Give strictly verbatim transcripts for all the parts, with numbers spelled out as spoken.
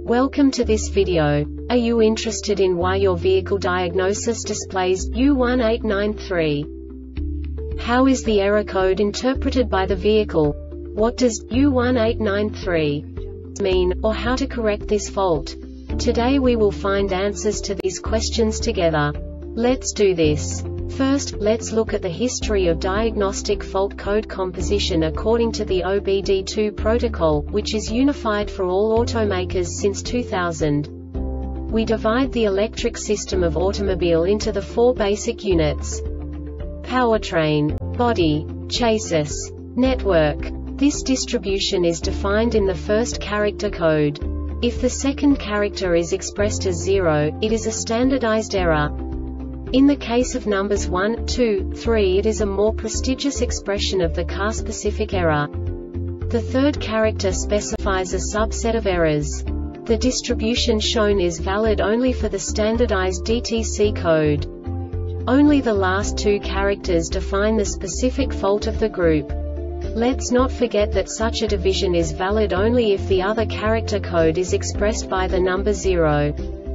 Welcome to this video. Are you interested in why your vehicle diagnosis displays U one eight nine three? How is the error code interpreted by the vehicle? What does U one eight nine three mean, or how to correct this fault? Today we will find answers to these questions together. Let's do this. First, let's look at the history of diagnostic fault code composition according to the O B D two protocol, which is unified for all automakers since two thousand. We divide the electric system of automobile into the four basic units: powertrain, body, chassis, network. This distribution is defined in the first character code. If the second character is expressed as zero, it is a standardized error. In the case of numbers one, two, three, it is a more prestigious expression of the car-specific error. The third character specifies a subset of errors. The distribution shown is valid only for the standardized D T C code. Only the last two characters define the specific fault of the group. Let's not forget that such a division is valid only if the other character code is expressed by the number zero.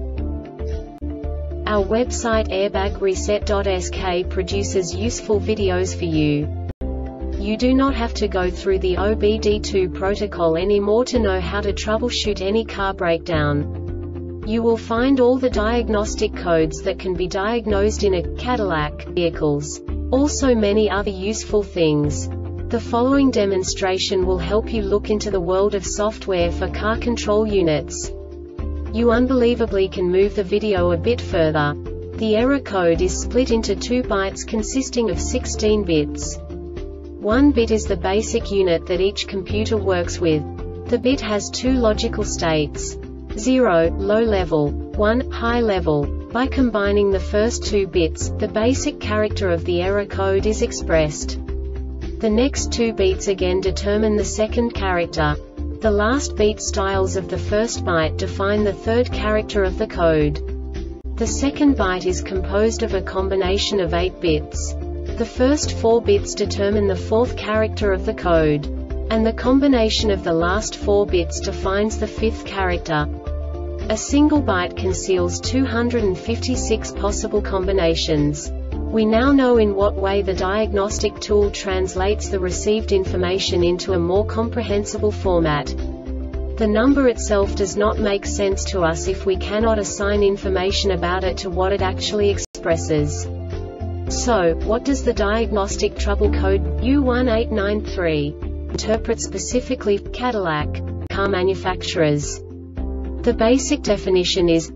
Our website airbag reset dot S K produces useful videos for you. You do not have to go through the O B D two protocol anymore to know how to troubleshoot any car breakdown. You will find all the diagnostic codes that can be diagnosed in a Cadillac vehicles. Also many other useful things. The following demonstration will help you look into the world of software for car control units. You unbelievably can move the video a bit further. The error code is split into two bytes consisting of sixteen bits. One bit is the basic unit that each computer works with. The bit has two logical states: zero, low level, one, high level. By combining the first two bits, the basic character of the error code is expressed. The next two bits again determine the second character. The last beat styles of the first byte define the third character of the code. The second byte is composed of a combination of eight bits. The first four bits determine the fourth character of the code. And the combination of the last four bits defines the fifth character. A single byte conceals two hundred fifty-six possible combinations. We now know in what way the diagnostic tool translates the received information into a more comprehensible format. The number itself does not make sense to us if we cannot assign information about it to what it actually expresses. So, what does the diagnostic trouble code U one eight nine three interpret specifically for Cadillac car manufacturers? The basic definition is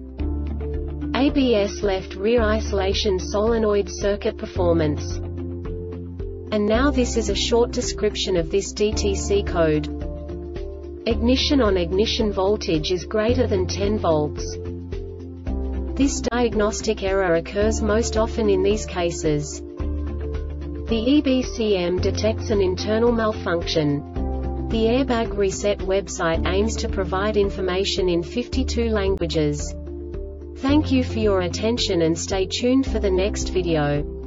A B S left rear isolation solenoid circuit performance. And now this is a short description of this D T C code. Ignition on ignition voltage is greater than ten volts. This diagnostic error occurs most often in these cases. The E B C M detects an internal malfunction. The Airbag Reset website aims to provide information in fifty-two languages. Thank you for your attention and stay tuned for the next video.